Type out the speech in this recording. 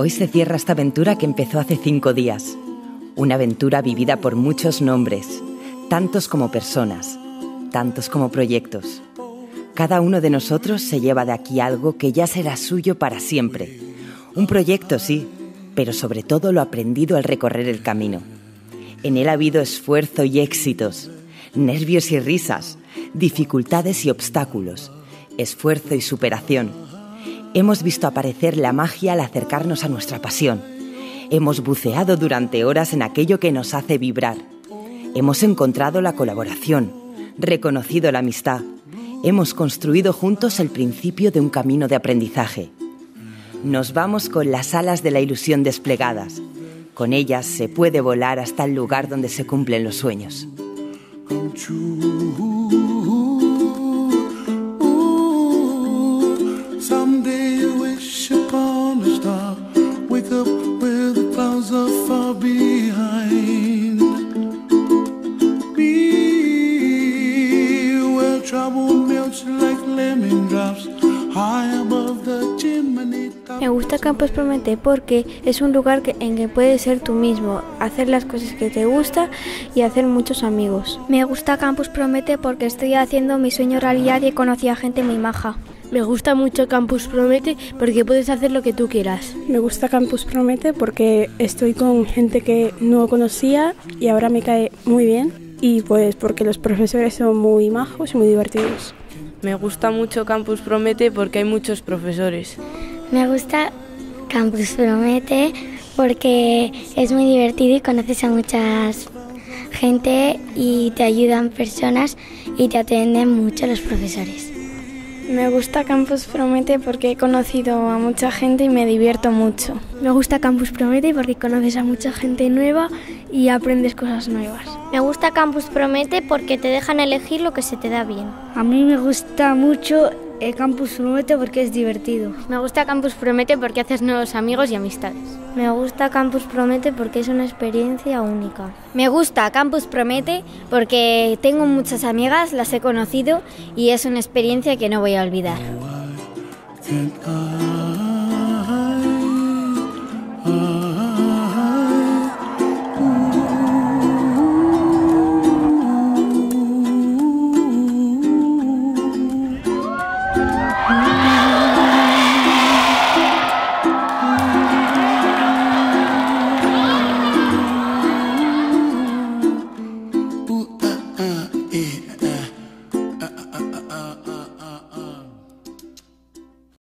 Hoy se cierra esta aventura que empezó hace 5 días. Una aventura vivida por muchos nombres, tantos como personas, tantos como proyectos. Cada uno de nosotros se lleva de aquí algo que ya será suyo para siempre. Un proyecto, sí, pero sobre todo lo aprendido al recorrer el camino. En él ha habido esfuerzo y éxitos, nervios y risas, dificultades y obstáculos, esfuerzo y superación. Hemos visto aparecer la magia al acercarnos a nuestra pasión. Hemos buceado durante horas en aquello que nos hace vibrar. Hemos encontrado la colaboración, reconocido la amistad. Hemos construido juntos el principio de un camino de aprendizaje. Nos vamos con las alas de la ilusión desplegadas. Con ellas se puede volar hasta el lugar donde se cumplen los sueños. Me gusta Campus Promete porque es un lugar en que puedes ser tú mismo, hacer las cosas que te gustan y hacer muchos amigos. Me gusta Campus Promete porque estoy haciendo mi sueño realidad y he conocido a gente muy maja. Me gusta mucho Campus Promete porque puedes hacer lo que tú quieras. Me gusta Campus Promete porque estoy con gente que no conocía y ahora me cae muy bien. Y pues porque los profesores son muy majos y muy divertidos. Me gusta mucho Campus Promete porque hay muchos profesores. Me gusta Campus Promete porque es muy divertido y conoces a mucha gente y te ayudan personas y te atienden mucho los profesores. Me gusta Campus Promete porque he conocido a mucha gente y me divierto mucho. Me gusta Campus Promete porque conoces a mucha gente nueva y aprendes cosas nuevas. Me gusta Campus Promete porque te dejan elegir lo que se te da bien. A mí me gusta mucho Campus Promete porque es divertido. Me gusta Campus Promete porque haces nuevos amigos y amistades. Me gusta Campus Promete porque es una experiencia única. Me gusta Campus Promete porque tengo muchas amigas, las he conocido y es una experiencia que no voy a olvidar.